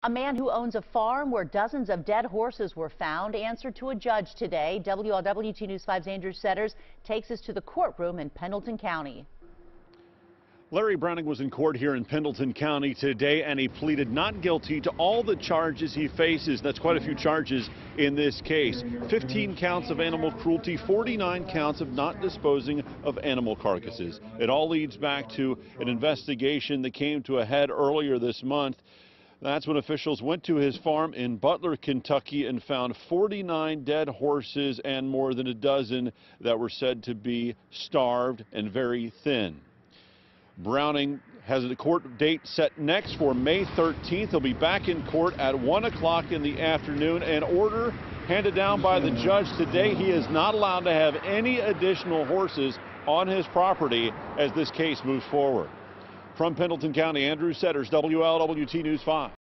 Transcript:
A man who owns a farm where dozens of dead horses were found answered to a judge today. WLWT News 5's Andrew Setters takes us to the courtroom in Pendleton County. Larry Browning was in court here in Pendleton County today, and he pleaded not guilty to all the charges he faces. That's quite a few charges in this case. 15 counts of animal cruelty, 49 counts of not disposing of animal carcasses. It all leads back to an investigation that came to a head earlier this month. That's when officials went to his farm in Butler, Kentucky, and found 49 dead horses and more than a dozen that were said to be starved and very thin. Browning has a court date set next for May 13th. He'll be back in court at 1 o'clock in the afternoon. An order handed down by the judge today. He is not allowed to have any additional horses on his property as this case moves forward. From Pendleton County, Andrew Setters, WLWT News 5.